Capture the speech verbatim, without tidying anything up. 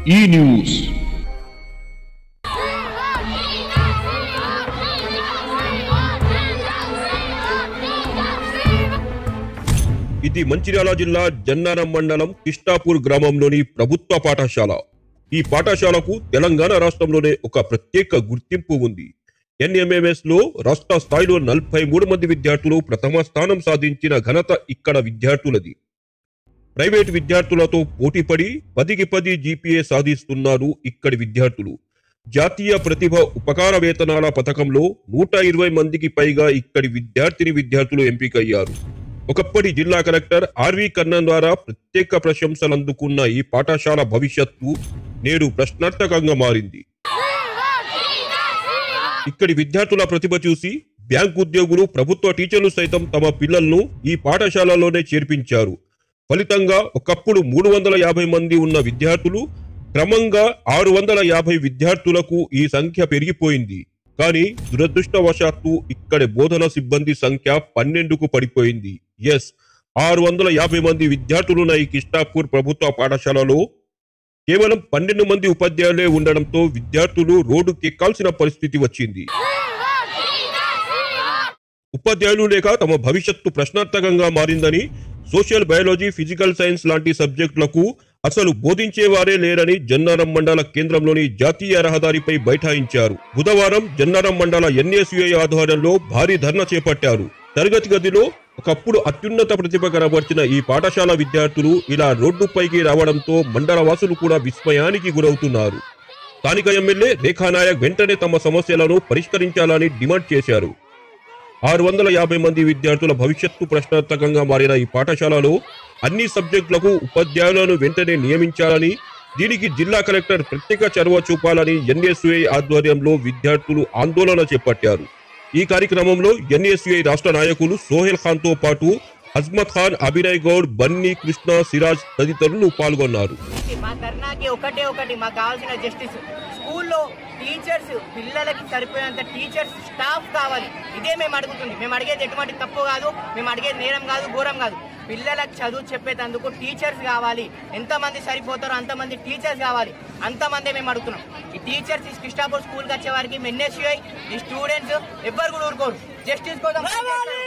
ఈ న్యూస్ ఇది మంచిర్యాల జిల్లా జన్నారం మండలం కిష్టాపూర్ గ్రామంలోని ప్రభుత్వ పాఠశాల. ఈ పాఠశాలకు తెలంగాణ రాష్ట్రంలోనే ఒక ప్రత్యేక గుర్తింపు ఉంది. ఎన్ఎంఎంఎస్ లో రాష్ట్ర స్థాయిలో నలభై మూడు మంది విద్యార్థులు ప్రథమ స్థానం సాధించిన ఘనత ఇక్కడ విద్యార్థులది. ప్రైవేట్ విద్యార్థులతో పోటీపడి పదికి పది జీపీఏ సాధిస్తున్నారు ఇక్కడి విద్యార్థులు. జాతీయ ప్రతిభ ఉపకార వేతనాల పథకంలో నూట ఇరవై మందికి పైగా ఇక్కడి విద్యార్థిని విద్యార్థులు ఎంపికయ్యారు. ఒకప్పటి జిల్లా కలెక్టర్ ఆర్వి కర్ణన్ ద్వారా ప్రత్యేక ప్రశంసలు అందుకున్న ఈ పాఠశాల భవిష్యత్తు నేడు ప్రశ్నార్థకంగా మారింది. ఇక్కడి విద్యార్థుల ప్రతిభ చూసి బ్యాంక్ ఉద్యోగులు, ప్రభుత్వ టీచర్లు సైతం తమ పిల్లలను ఈ పాఠశాలలోనే చేర్పించారు. ఫలితంగా ఒకప్పుడు మూడు వందల యాభై మంది ఉన్న విద్యార్థులు క్రమంగా ఆరు వందల యాభై విద్యార్థులకు ఈ సంఖ్య పెరిగిపోయింది. కానీ దురదృష్టవశాత్తు ఇక్కడి బోధన సిబ్బంది సంఖ్య పన్నెండుకు పడిపోయింది. ఎస్, ఆరు వందల యాభై మంది విద్యార్థులున్న ఈ కిష్టాపూర్ ప్రభుత్వ పాఠశాలలో కేవలం పన్నెండు మంది ఉపాధ్యాయులే ఉండడంతో విద్యార్థులు రోడ్డుకెక్కాల్సిన పరిస్థితి వచ్చింది. ఉపాధ్యాయులు లేక తమ భవిష్యత్తు ప్రశ్నార్థకంగా మారిందని, సోషల్ బయాలజీ, ఫిజికల్ సైన్స్ లాంటి సబ్జెక్టులకు అసలు బోధించేవారే లేరని జన్నారం మండల కేంద్రంలోని జాతీయ రహదారిపై బైఠాయించారు. బుధవారం జన్నారం మండల ఎన్ఎస్యుఐ ఆధ్వర్యంలో భారీ ధర్నా చేపట్టారు. తరగతి గదిలో ఒకప్పుడు అత్యున్నత ప్రతిభ కనబర్చిన ఈ పాఠశాల విద్యార్థులు ఇలా రోడ్డుపైకి రావడంతో మండల వాసులు కూడా విస్మయానికి గురవుతున్నారు. స్థానిక ఎమ్మెల్యే రేఖానాయక్ వెంటనే తమ సమస్యలను పరిష్కరించాలని డిమాండ్ చేశారు. ఆరు వందల యాభై మంది విద్యార్థుల భవిష్యత్తు ప్రశ్నార్థకంగా మారిన ఈ పాఠశాలలో అన్ని సబ్జెక్టులకు ఉపాధ్యాయులను వెంటనే నియమించాలని, దీనికి జిల్లా కలెక్టర్ ప్రత్యేక చొరవ చూపాలని ఎన్ఎస్యుఐ ఆధ్వర్యంలో విద్యార్థులు ఆందోళన చేపట్టారు. ఈ కార్యక్రమంలో ఎన్ఎస్యుఐ రాష్ట్ర నాయకులు సోహెల్ ఖాన్ తో పాటు అజ్మత్ ఖాన్, అభినయ్ గౌడ్, బన్నీ, కృష్ణ, సిరాజ్ తదితరులు పాల్గొన్నారు. మా ధర్నాకి ఒకటే ఒకటి మాకు కావాల్సిన జస్టిస్. స్కూల్లో టీచర్స్, పిల్లలకి సరిపోయేంత టీచర్స్, స్టాఫ్ కావాలి. ఇదే మేము అడుగుతుంది. మేము అడిగేది ఎటువంటి తప్పు కాదు, మేము అడిగేది నేరం కాదు, ఘోరం కాదు. పిల్లలకు చదువు చెప్పేటందుకు టీచర్స్ కావాలి. ఎంతమంది సరిపోతారో అంతమంది టీచర్స్ కావాలి. అంతమంది మేము అడుగుతున్నాం. ఈ టీచర్స్ ఈ కిష్టాపూర్ స్కూల్కి వచ్చే వారికి ఎన్ఎస్యుఐ, ఈ స్టూడెంట్స్ ఎవ్వరు కూడా ఊరుకోరు. జస్టిస్ కోసం